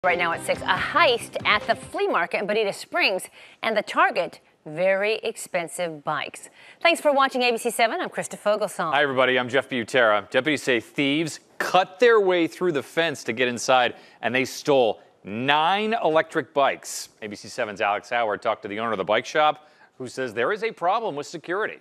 Right now at 6, a heist at the flea market in Bonita Springs, and the target, very expensive bikes. Thanks for watching ABC 7. I'm Krista Fogelsong. Hi, everybody. I'm Jeff Butera. Deputies say thieves cut their way through the fence to get inside, and they stole 9 electric bikes. ABC 7's Alex Howard talked to the owner of the bike shop, who says there is a problem with security.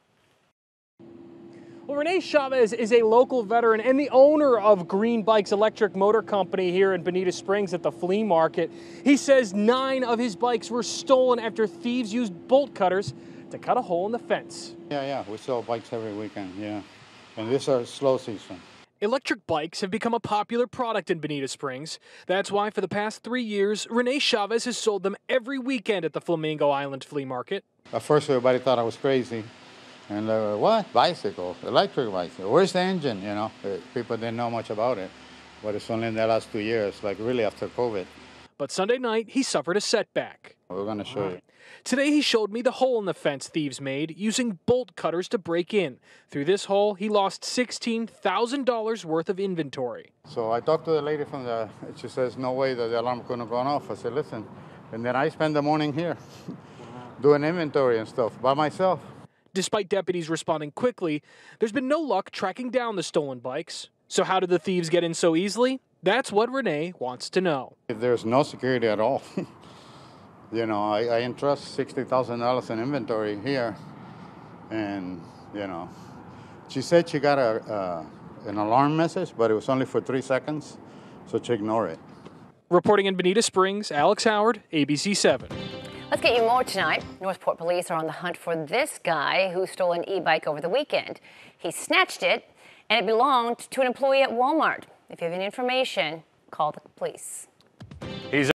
Well, Renee Chavez is a local veteran and the owner of Green Bikes Electric Motor Company here in Bonita Springs at the flea market. He says 9 of his bikes were stolen after thieves used bolt cutters to cut a hole in the fence. Yeah, we sell bikes every weekend, yeah. And this is slow season. Electric bikes have become a popular product in Bonita Springs. That's why for the past 3 years, Renee Chavez has sold them every weekend at the Flamingo Island Flea Market. At first, everybody thought I was crazy. And they were, what? Bicycle, electric bicycle. Where's the engine, you know? People didn't know much about it. But it's only in the last 2 years, like really after COVID. But Sunday night, he suffered a setback. We're going to show you. Today, he showed me the hole in the fence thieves made using bolt cutters to break in. Through this hole, he lost $16,000 worth of inventory. So I talked to the lady from she says, no way that the alarm couldn't have gone off. I said, listen. And then I spend the morning here doing inventory and stuff by myself. Despite deputies responding quickly, there's been no luck tracking down the stolen bikes. So how did the thieves get in so easily? That's what Renee wants to know. If there's no security at all, you know, I entrust $60,000 in inventory here. And, you know, she said she got an alarm message, but it was only for 3 seconds, so she ignored it. Reporting in Bonita Springs, Alex Howard, ABC 7. Let's get you more tonight. Northport police are on the hunt for this guy who stole an e-bike over the weekend. He snatched it, and it belonged to an employee at Walmart. If you have any information, call the police. He's